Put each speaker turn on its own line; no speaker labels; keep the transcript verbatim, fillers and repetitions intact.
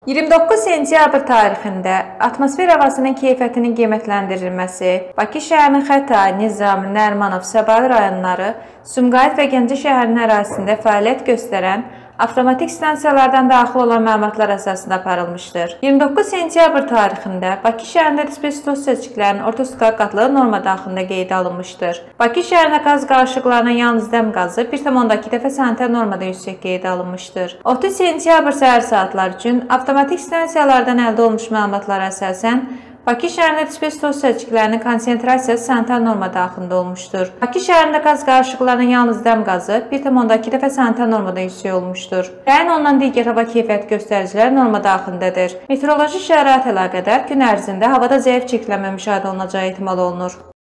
iyirmi doqquz sentyabr tarixində atmosfer havasının keyfiyyətinin qiymətləndirilməsi Bakı şəhərinin Xətai, Nizami, Nərimanov, Səbail rayonları, Sumqayıt və Gəncə şəhərinin ərazisində fəaliyyət göstərən avtomatik stansiyalardan daxil olan məlumatlar əsasında aparılmışdır. iyirmi doqquz sentyabr tarixində Bakı şəhərində dispersitos seçkilərinin ortostal qatlığı norma daxilində qeydə alınmışdır. Bakı şəhərində qaz qarışıqlarının yalnız dəm qazı bir tam on iki dəfə sanitar normada yüksək qeydə alınmışdır. otuz sentyabr səhər saatları üçün avtomatik stansiyalardan əldə olunmuş məlumatlara əsasən Bakı şəhərində dispersitos seçkilərinin konsentrasiyası sanitar norma daxilində olmuşdur. Bakı şəhərində qaz qarışıqlarının yalnız dəm qazı bir tam on iki dəfə sanitar normada yüksək olmuşdur. Təyin olunan digər hava keyfiyyət göstəriciləri norma daxilindədir. Meteoroloji şərait əlaqədar gün ərzində havada zəif çirklənmə müşahidə olunacağı ehtimal olunur.